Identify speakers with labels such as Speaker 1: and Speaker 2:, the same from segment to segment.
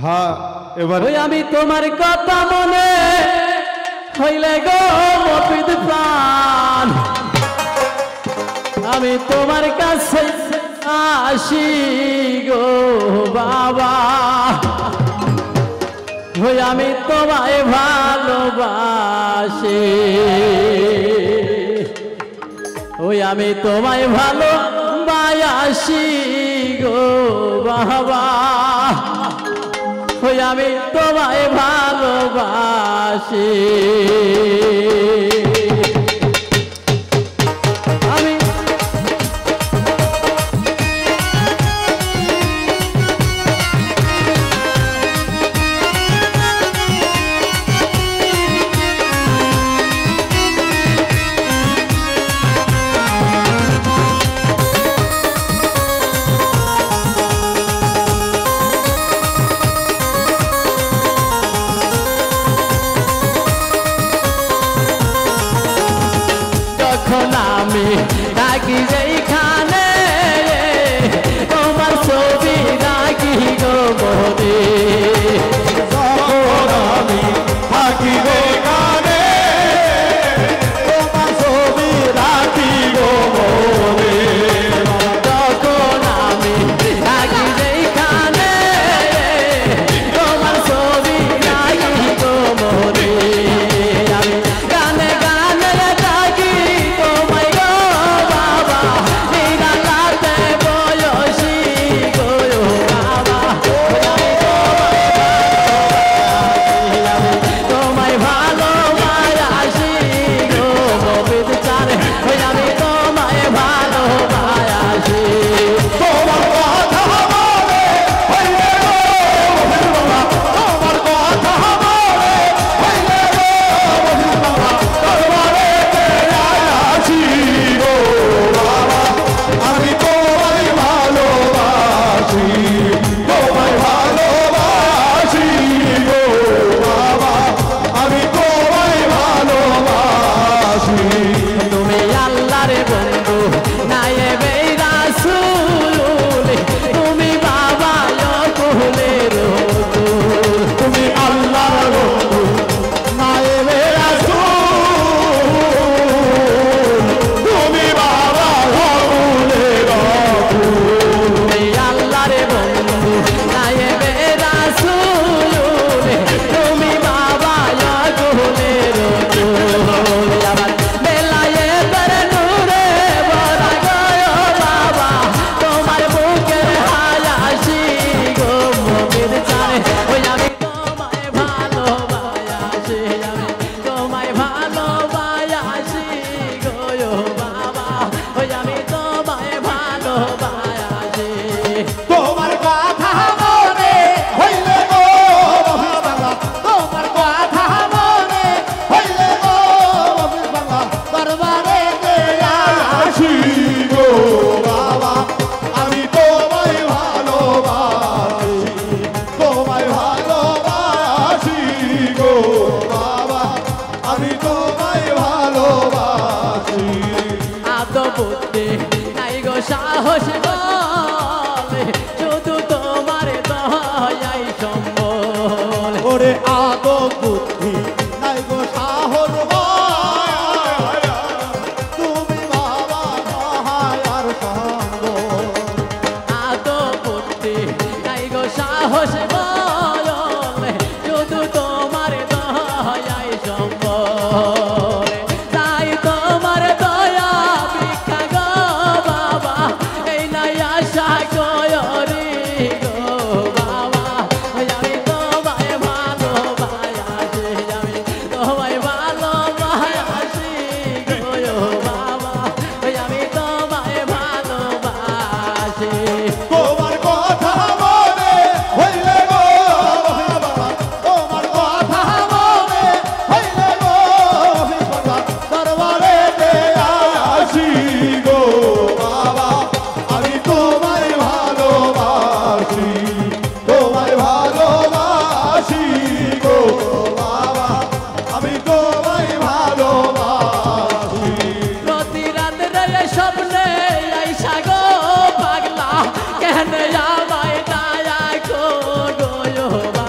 Speaker 1: হ্যাঁ এবার
Speaker 2: ওই আমি তোমার কথা মনে হইলে গো মফিদ প্রাণ আমি তোমার কাছে আসি গো বাবা ওই আমি তোমায় ভালোবাসি ওই আমি তোমায় ভালোবাসি গো বাবা ওই আমি তোমায় ভালোবাসি আমি আমি ডাকি যেখানে তোমার ছবি ডাকি গো মনে
Speaker 1: আমি থাকি গো গানে তোমার ছবি রাখি গো মনে
Speaker 2: তখন আমি ডাকি যেখানে তোমার ছবি ডাকি গো মনে আমি গানে গানে ডাকি তোমায় গো বাবা এই রাতে বয়সী গো বাবা তোমায় ভালোবাসি গো মফিদ চান ওই আমি তোমায় ভালোবাসি
Speaker 1: তোমার কথা বলে হইলে গো বাবা তোমার কথা বলে হইলে গো বাবা দরবারে আসি গো বাবা আমি তোমায় ভালোবাসি তোমায় ভালোবাসি গো বাবা আমি তোমায় ভালোবাসি
Speaker 2: তুমি আল্লাহর বন্ধু নায়েবে রাসূল তুমি বাবা কুলের
Speaker 1: তুমি আল্লাহর বন্ধু নায়েবে রাসূল তুমি বাবা রাসূলের
Speaker 2: তুমি আল্লাহর বন্ধু নায়েবে রাসূল তুমি বাবা কুলের আমার বেলায়েতের নূরে ভরা গো বাবা তোমার বুকের হায়াসি গো মফিদ চান ওই আমি তোমায় ভালোবাসি আমি তোমায় ভালোবাসি গো বাবা ওই আমি তোমায় ভালোবাসি
Speaker 1: তোমার কথা মনে হইলে গো বাবা তোমার কথা মনে হইলে গো বাবা দরবারে আসি গো বাবা আমি তোমায় ভালোবাসি তোমায় ভালোবাসি গো বাবা আমি তোমায় ভালোবাসি
Speaker 2: আদ বুদ্ধি নাই গো সাহস বলে শুধু তোমার দয়াই সম্বল
Speaker 1: ওরে আদম বুদ্ধি নাই গো সাহস বল, তুমি বাবা সহায়ার সঙ্গ
Speaker 2: আদ বুদ্ধি নাই গো সাহস বলে শুধু তোমার দয়াই সম্বল তাই তোমার দয়া ভিক্ষা গো বাবা এই নাই আশা গয়রি গো বাবা ওই আমি তোমায় ভালোবাসি আমি তোমায় ভালোবাসি গো বাবা ওই আমি তোমায় ভালোবাসি
Speaker 1: তোমার কথা মনে হইলে গো বাবা তোমার কথা মনে হইলে গো বাবা দরবারে আসি গো বাবা আমি তোমায় ভালোবাসি তোমায় ভালোবাসি গো বাবা আমি তোমায় ভালোবাসি
Speaker 2: প্রতি রাতে রে স্বপ্নে আইসা গো পাগলা কেন আমায় দয়া গো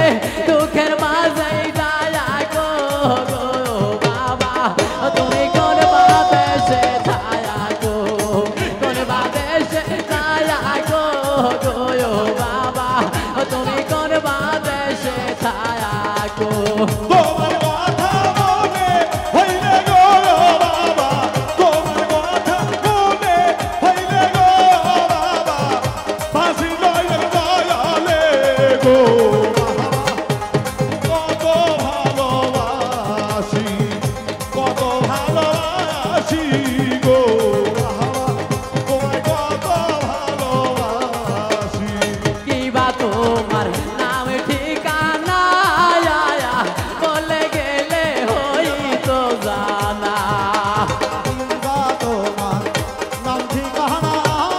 Speaker 2: দুঃখের মাঝে দয়া গো গো বাবা তুমি কোন বাদেশে ছায়া গো কোন বাদেশে ছায়া গো গো বাবা তুমি কোন বাদেশে ছায়া গো
Speaker 1: তোমার কথা মনে হইলে গো বাবা তোমার কথা মনে হইলে গো বাবা ফাঁসি লইলে দয়ালে গো কত ভালোবাসি গো তোমায় কত ভালোবাসি
Speaker 2: কিবা তোমার নাম ঠিকানা আয়া বলে গেলে হইতো জানা
Speaker 1: কিংবা তোমার নাম ঠিকানা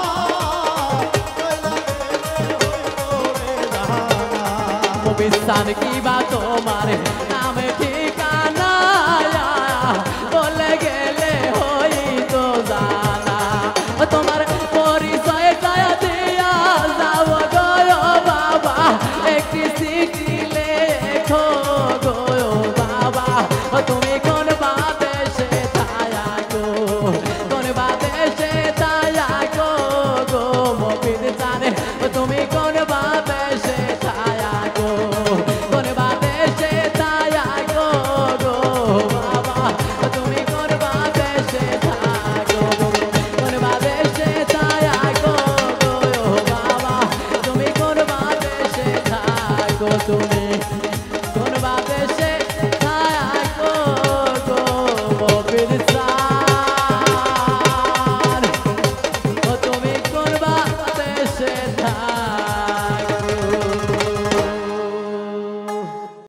Speaker 2: বিস্তান কিবা তোমার নাম ঠিকানা বলে গেলে হইতো জানা তোমার পরিচয় দয়া দিয়া যাও গো বাবা একটি চিঠি লেখো গো বাবা তুমি কোন বাদেশে ছায়া গো কোন বাদেশে ছায়া গো গো মফিদ জানে তুমি কোন বাদেশে ছায়া গো কোন বাদেশে ছায়া গো গো বাবা তুমি কোন বাদেশে থাকো কোন বাদেশে ছায়া গো গো বাবা তুমি কোন বাদেশে থাকো তুমি